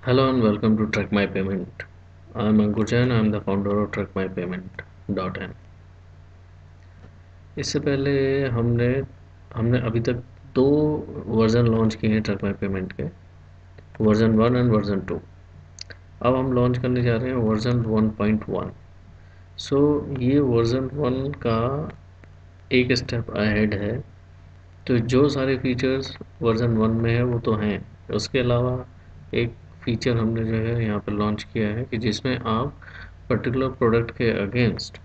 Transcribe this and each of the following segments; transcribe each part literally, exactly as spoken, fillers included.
Hello and welcome to Track My Payment. I'm Ankur Jain. I'm the founder of track my payment dot in. इससे पहले हमने हमने अभी तक दो वर्जन लॉन्च किए हैं ट्रैक माई पेमेंट के, version one and version two. अब हम लॉन्च करने जा रहे हैं version one point one. So ये वर्जन वन का एक स्टेप अहेड है। तो जो सारे फीचर्स वर्जन वन में है वो तो हैं, उसके अलावा एक फीचर हमने जो है यहाँ पर लॉन्च किया है कि जिसमें आप पर्टिकुलर प्रोडक्ट के अगेंस्ट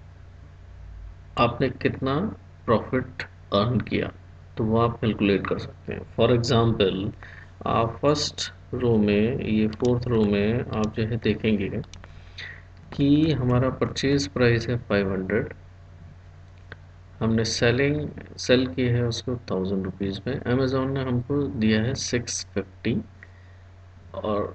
आपने कितना प्रॉफिट अर्न किया तो वो आप कैलकुलेट कर सकते हैं। फॉर एग्ज़ाम्पल, आप फर्स्ट रो में, ये फोर्थ रो में आप जो है देखेंगे कि हमारा परचेज प्राइस है फाइव हंड्रेड, हमने सेलिंग सेल की है उसको थाउजेंड रुपीज़ में, अमेज़ॉन ने हमको दिया है सिक्स फिफ्टी, और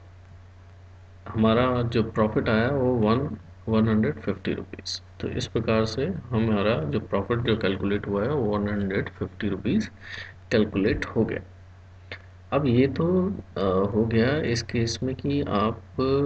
हमारा जो प्रॉफिट आया वो one one hundred fifty rupees. तो इस प्रकार से हमारा जो प्रॉफिट जो कैलकुलेट हुआ है वो one hundred fifty rupees calculate हो गया। अब ये तो आ, हो गया इस केस में कि आप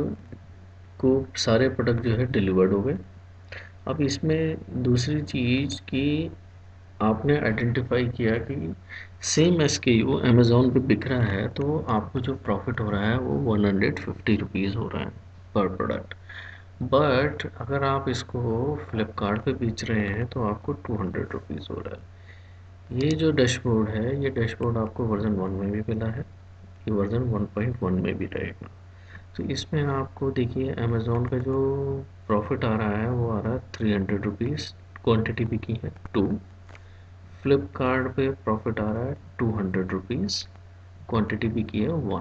को सारे प्रोडक्ट जो है डिलीवर्ड हो गए। अब इसमें दूसरी चीज़ कि आपने आइडेंटिफाई किया कि same S K U Amazon पे बिक रहा है, तो आपको जो प्रॉफिट हो रहा है वो वन हंड्रेड फिफ्टी रुपीज़ हो रहा है पर प्रोडक्ट। बट अगर आप इसको फ्लिपकार्ट पे बेच रहे हैं तो आपको टू हंड्रेड रुपीज़ हो रहा है। ये जो डैशबोर्ड है, ये डैशबोर्ड आपको वर्जन वन में भी मिला है, ये वर्जन वन पॉइंट वन में भी रहेगा। तो इसमें आपको देखिए अमेज़ॉन का जो प्रॉफिट आ रहा है वो आ रहा है थ्री हंड्रेड रुपीज़, क्वान्टिटी बिकी है टू। फ्लिपकार्ट पे प्रॉफिट आ रहा है टू हंड्रेड रुपीज़, क्वान्टिटी बिकी है वन।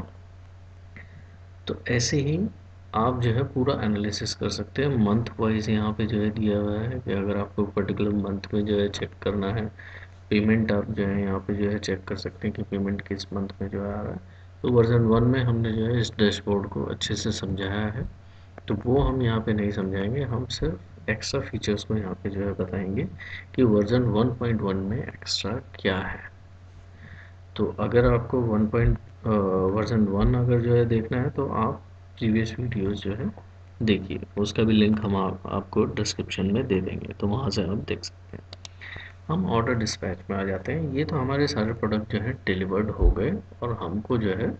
तो ऐसे ही आप जो है पूरा एनालिसिस कर सकते हैं मंथ वाइज। यहाँ पे जो है दिया हुआ है कि अगर आपको पर्टिकुलर मंथ में जो है चेक करना है पेमेंट, आप जो है यहाँ पे जो है चेक कर सकते हैं कि पेमेंट किस मंथ में जो है आ रहा है। तो वर्जन वन में हमने जो है इस डैशबोर्ड को अच्छे से समझाया है, तो वो हम यहाँ पे नहीं समझाएंगे, हम सिर्फ एक्स्ट्रा फीचर्स को यहाँ पे जो है बताएंगे कि वर्जन वन पॉइंट वन में एक्स्ट्रा क्या है। तो अगर आपको वन पॉइंट वर्जन वन अगर जो है देखना है तो आप प्रीवियस वीडियोस जो है देखिए, उसका भी लिंक हम आप, आपको डिस्क्रिप्शन में दे देंगे, तो वहाँ से आप देख सकते हैं। हम ऑर्डर डिस्पैच में आ जाते हैं। ये तो हमारे सारे प्रोडक्ट जो है डिलीवर्ड हो गए और हमको जो है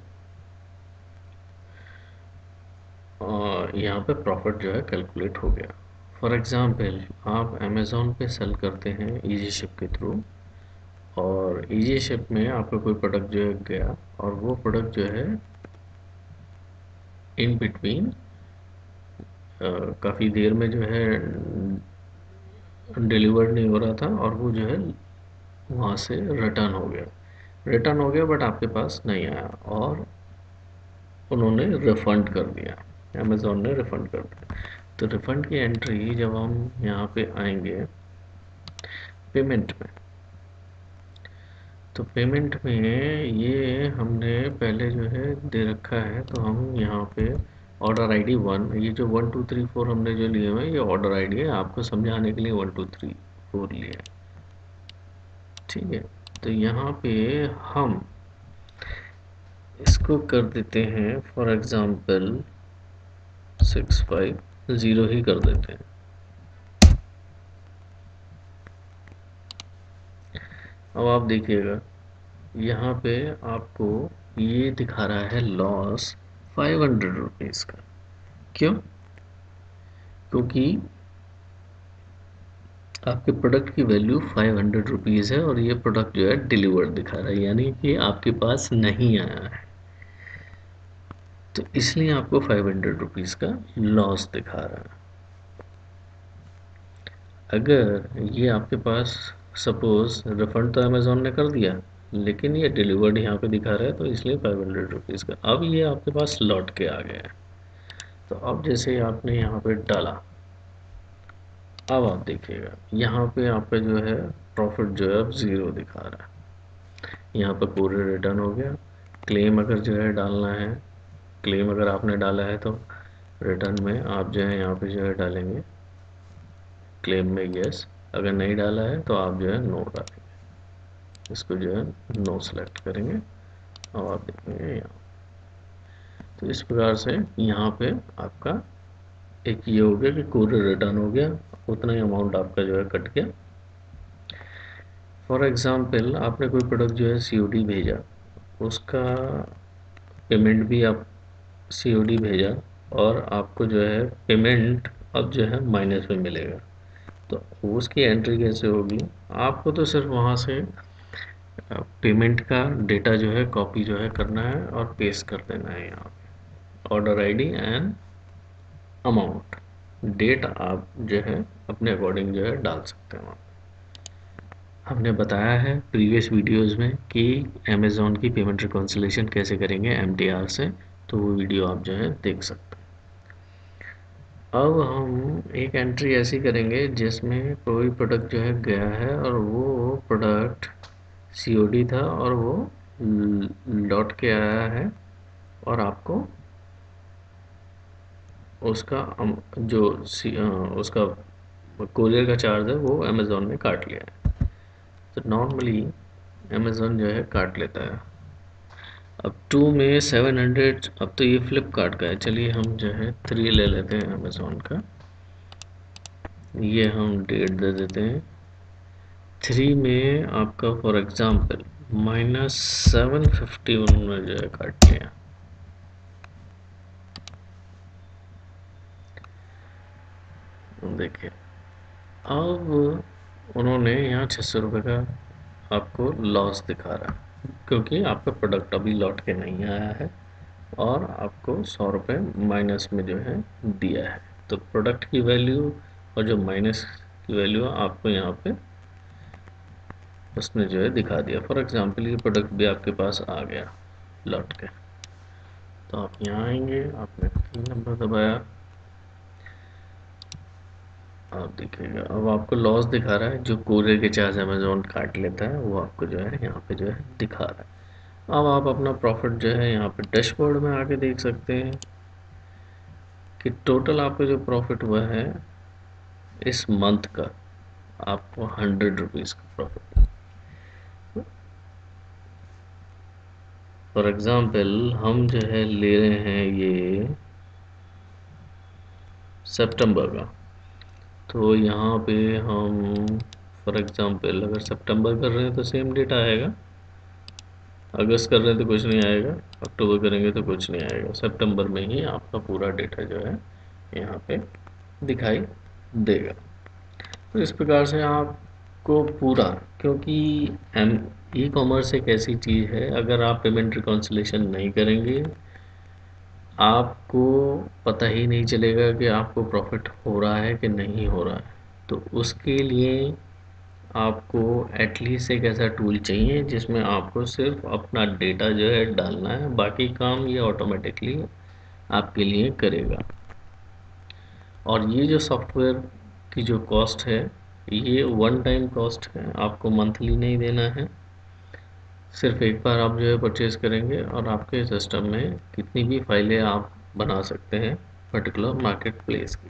यहाँ पे प्रॉफिट जो है कैलकुलेट हो गया। फॉर एग्ज़ाम्पल, आप अमेज़ॉन पे सेल करते हैं इजी शिप के थ्रू, और इजी शिप में आपका कोई प्रोडक्ट जो है गया और वो प्रोडक्ट जो है इन बिटवीन काफ़ी देर में जो है डिलीवर्ड नहीं हो रहा था और वो जो है वहाँ से रिटर्न हो गया रिटर्न हो गया बट आपके पास नहीं आया और उन्होंने रिफ़ंड कर दिया, अमेज़ॉन ने रिफ़ंड कर दिया। तो रिफ़ंड की एंट्री जब हम यहाँ पे आएंगे पेमेंट में, तो पेमेंट में ये हमने पहले जो है दे रखा है, तो हम यहाँ पे ऑर्डर आईडी वन, ये जो वन टू थ्री फोर हमने जो लिए हुए हैं ये ऑर्डर आईडी है, आपको समझाने के लिए वन टू थ्री फोर लिए है, ठीक है। तो यहाँ पे हम इसको कर देते हैं for example six five zero ही कर देते हैं। अब आप देखिएगा यहाँ पे आपको ये दिखा रहा है लॉस फाइव हंड्रेड रुपीज़ का। क्यों? क्योंकि आपके प्रोडक्ट की वैल्यू फाइव हंड्रेड रुपीज़ है और ये प्रोडक्ट जो है डिलीवर्ड दिखा रहा है, यानी कि आपके पास नहीं आया है, तो इसलिए आपको फाइव हंड्रेड रुपीज़ का लॉस दिखा रहा है। अगर ये आपके पास सपोज़ रिफ़ंड तो अमेज़ॉन ने कर दिया, लेकिन ये डिलीवर्ड यहाँ पे दिखा रहा है, तो इसलिए फाइव हंड्रेड रुपीज़ का अब ये आपके पास लौट के आ गया है। तो अब जैसे आपने यहाँ पे डाला, अब आप देखिएगा यहाँ पे आपका जो है प्रॉफिट जो है अब ज़ीरो दिखा रहा है। यहाँ पर पूरे रिटर्न हो गया। क्लेम अगर जो है डालना है, क्लेम अगर आपने डाला है तो रिटर्न में आप जो है यहाँ पे जो है डालेंगे क्लेम में यस, अगर नहीं डाला है तो आप जो है नो डालेंगे, इसको जो है नो सेलेक्ट करेंगे। अब आप देखेंगे यहाँ तो इस प्रकार से यहाँ पे आपका एक ये हो गया कि कोरियर रिटर्न हो गया, उतना ही अमाउंट आपका जो है कट गया। फॉर एग्जांपल आपने कोई प्रोडक्ट जो है सीओडी भेजा, उसका पेमेंट भी आप सीओडी भेजा और आपको जो है पेमेंट अब जो है माइनस में मिलेगा, तो उसकी एंट्री कैसे होगी? आपको तो सिर्फ वहाँ से पेमेंट का डेटा जो है कॉपी जो है करना है और पेस्ट कर देना है यहाँ पे, order ID and amount, date आप जो है अपने अकॉर्डिंग जो है डाल सकते हैं वहाँ। हमने बताया है प्रीवियस वीडियोस में कि अमेज़ॉन की पेमेंट रिकॉन्सिलेशन कैसे करेंगे एमटीआर से, तो वो वीडियो आप जो है देख सकते हैं। अब हम एक एंट्री ऐसी करेंगे जिसमें कोई प्रोडक्ट जो है गया है और वो प्रोडक्ट सीओडी था और वो लौट के आया है और आपको उसका जो उसका कोरियर का चार्ज है वो अमेज़ॉन ने काट लिया है। तो नॉर्मली अमेज़ॉन जो है काट लेता है। अब टू में सेवन हंड्रेड, अब तो ये फ्लिपकार्ट का है, चलिए हम जो है थ्री ले लेते हैं अमेज़ॉन का, ये हम डेट दे देते हैं। थ्री में आपका for example minus seven fifty one में जो है काट लिया। देखिए अब उन्होंने यहाँ छः सौ रुपये का आपको लॉस दिखा रहा है क्योंकि आपका प्रोडक्ट अभी लौट के नहीं आया है और आपको सौ रुपये माइनस में जो है दिया है। तो प्रोडक्ट की वैल्यू और जो माइनस की वैल्यू है आपको यहाँ पे उसने जो है दिखा दिया। फॉर एग्जांपल ये प्रोडक्ट भी आपके पास आ गया लौट के, तो आप यहाँ आएंगे, आपने तीन नंबर दबाया, आप देखिएगा अब आपको लॉस दिखा रहा है, जो कोरियर के चार्ज अमेज़ॉन काट लेता है वो आपको जो है यहाँ पे जो है दिखा रहा है। अब आप अपना प्रॉफिट जो है यहाँ पे डैशबोर्ड में आके देख सकते हैं कि टोटल आपका जो प्रॉफिट हुआ है इस मंथ का, आपको हंड्रेड रुपीज़ का प्रॉफिट। फॉर एग्जांपल हम जो है ले रहे हैं ये सितंबर का, तो यहाँ पे हम फॉर एग्जांपल अगर सितंबर कर रहे हैं तो सेम डेटा आएगा, अगस्त कर रहे हैं तो कुछ नहीं आएगा, अक्टूबर करेंगे तो कुछ नहीं आएगा, सितंबर में ही आपका पूरा डेटा जो है यहाँ पे दिखाई देगा। तो इस प्रकार से आपको पूरा, क्योंकि एम ई कॉमर्स एक ऐसी चीज़ है, अगर आप पेमेंट रिकॉन्सिलेशन नहीं करेंगे आपको पता ही नहीं चलेगा कि आपको प्रॉफिट हो रहा है कि नहीं हो रहा है। तो उसके लिए आपको एटलीस्ट एक ऐसा टूल चाहिए जिसमें आपको सिर्फ अपना डेटा जो है डालना है, बाकी काम ये ऑटोमेटिकली आपके लिए करेगा। और ये जो सॉफ्टवेयर की जो कॉस्ट है ये वन टाइम कॉस्ट है, आपको मंथली नहीं देना है, सिर्फ एक बार आप जो है परचेज़ करेंगे और आपके सिस्टम में कितनी भी फाइलें आप बना सकते हैं पर्टिकुलर मार्केट प्लेस की।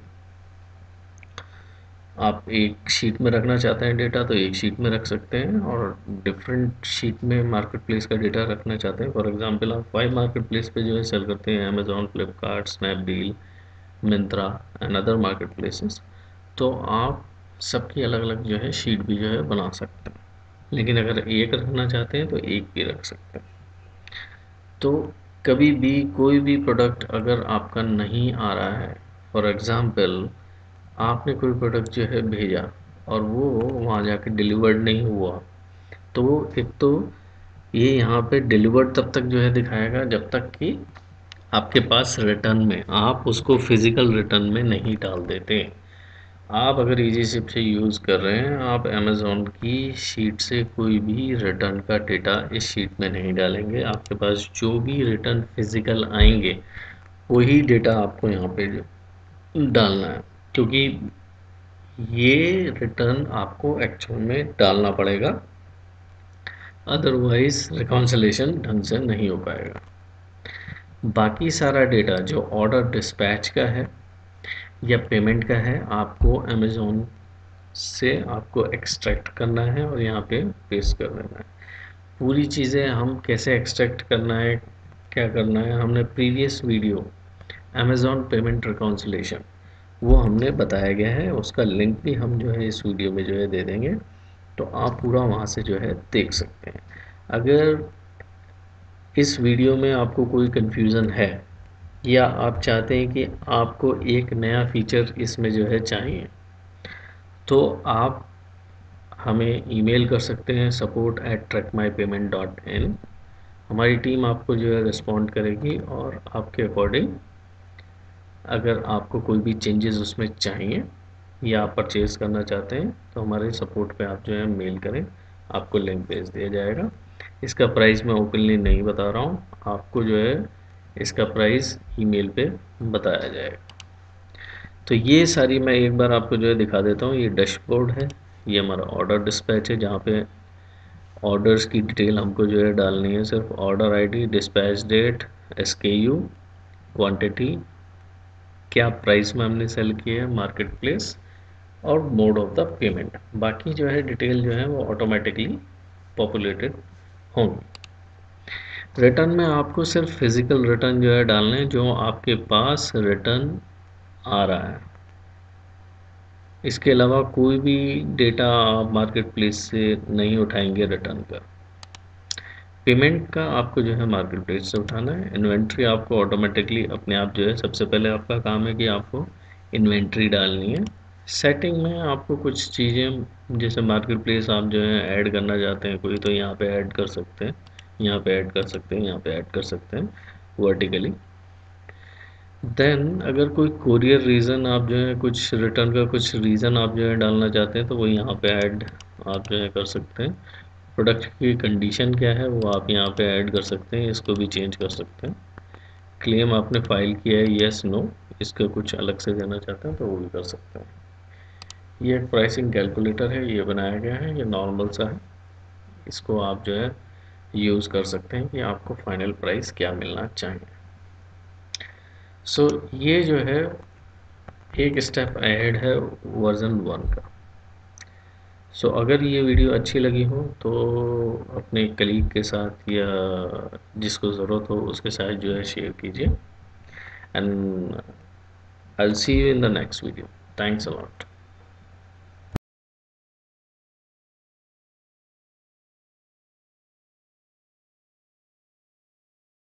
आप एक शीट में रखना चाहते हैं डेटा तो एक शीट में रख सकते हैं, और डिफरेंट शीट में मार्केट प्लेस का डेटा रखना चाहते हैं, फॉर एग्जांपल आप फाइव मार्केट प्लेस पे जो है सेल करते हैं, Amazon, Flipkart, Snapdeal, Myntra and other marketplaces, तो आप सबकी अलग अलग जो है शीट भी जो है बना सकते हैं। लेकिन अगर एक रखना चाहते हैं तो एक भी रख सकते हैं। तो कभी भी कोई भी प्रोडक्ट अगर आपका नहीं आ रहा है, फॉर एग्जांपल आपने कोई प्रोडक्ट जो है भेजा और वो वहाँ जाके डिलीवर्ड नहीं हुआ, तो एक तो ये यहाँ पे डिलीवर्ड तब तक जो है दिखाएगा जब तक कि आपके पास रिटर्न में आप उसको फिज़िकल रिटर्न में नहीं डाल देते। आप अगर इजी शिप से यूज़ कर रहे हैं, आप अमेज़ॉन की शीट से कोई भी रिटर्न का डेटा इस शीट में नहीं डालेंगे। आपके पास जो भी रिटर्न फिज़िकल आएंगे वही डेटा आपको यहाँ पे डालना है, क्योंकि ये रिटर्न आपको एक्चुअल में डालना पड़ेगा, अदरवाइज रिकॉन्सिलेशन ढंग से नहीं हो पाएगा। बाकी सारा डेटा जो ऑर्डर डिस्पैच का है या पेमेंट का है आपको अमेज़ॉन से आपको एक्सट्रैक्ट करना है और यहाँ पे पेस्ट कर देना है। पूरी चीज़ें हम कैसे एक्सट्रैक्ट करना है, क्या करना है, हमने previous video Amazon payment reconciliation वो हमने बताया गया है, उसका लिंक भी हम जो है इस वीडियो में जो है दे देंगे, तो आप पूरा वहाँ से जो है देख सकते हैं। अगर इस वीडियो में आपको कोई कन्फ्यूज़न है या आप चाहते हैं कि आपको एक नया फीचर इसमें जो है चाहिए, तो आप हमें ईमेल कर सकते हैं support at Track My Payment dot in. हमारी टीम आपको जो है रिस्पॉन्ड करेगी और आपके अकॉर्डिंग अगर आपको कोई भी चेंजेस उसमें चाहिए या आप परचेज़ करना चाहते हैं तो हमारे सपोर्ट पे आप जो है मेल करें, आपको लिंक भेज दिया जाएगा। इसका प्राइस मैं ओपनली नहीं बता रहा हूँ, आपको जो है इसका प्राइस ईमेल पे बताया जाएगा। तो ये सारी मैं एक बार आपको जो है दिखा देता हूँ। ये डैशबोर्ड है, ये हमारा ऑर्डर डिस्पैच है जहाँ पे ऑर्डर्स की डिटेल हमको जो है डालनी है, सिर्फ order ID, dispatch date, SKU, quantity, क्या प्राइस में हमने सेल किया है, मार्केट प्लेस और मोड ऑफ द पेमेंट। बाकी जो है डिटेल जो है वो ऑटोमेटिकली पॉपुलेटेड होंगी। रिटर्न में आपको सिर्फ फिजिकल रिटर्न जो है डालना है जो आपके पास रिटर्न आ रहा है। इसके अलावा कोई भी डेटा आप मार्केट प्लेस से नहीं उठाएंगे रिटर्न का। पेमेंट का आपको जो है मार्केट प्लेस से उठाना है। इन्वेंट्री आपको ऑटोमेटिकली अपने आप जो है, सबसे पहले आपका काम है कि आपको इन्वेंट्री डालनी है। सेटिंग में आपको कुछ चीज़ें जैसे मार्केट प्लेस आप जो है ऐड करना चाहते हैं कोई, तो यहाँ पे ऐड कर सकते हैं, यहाँ पे ऐड कर सकते हैं, यहाँ पे ऐड कर सकते हैं वर्टिकली। देन अगर कोई कोरियर रीज़न आप जो है कुछ रिटर्न का कुछ रीज़न आप जो है डालना चाहते हैं तो वो यहाँ पे ऐड आप जो है कर सकते हैं। प्रोडक्ट की कंडीशन क्या है वो आप यहाँ पे ऐड कर सकते हैं, इसको भी चेंज कर सकते हैं। क्लेम आपने फाइल किया है, येस नो, इसका कुछ अलग से देना चाहते हैं तो वो भी कर सकते हैं। ये एक प्राइसिंग कैलकुलेटर है, ये बनाया गया है, ये नॉर्मल सा है, इसको आप जो है यूज़ कर सकते हैं कि आपको फाइनल प्राइस क्या मिलना चाहिए। सो so, ये जो है एक स्टेप अहेड है वर्जन वन का। सो so, अगर ये वीडियो अच्छी लगी हो तो अपने कलीग के साथ या जिसको ज़रूरत हो उसके साथ जो है शेयर कीजिए, and I will see you in the next video. Thanks a lot.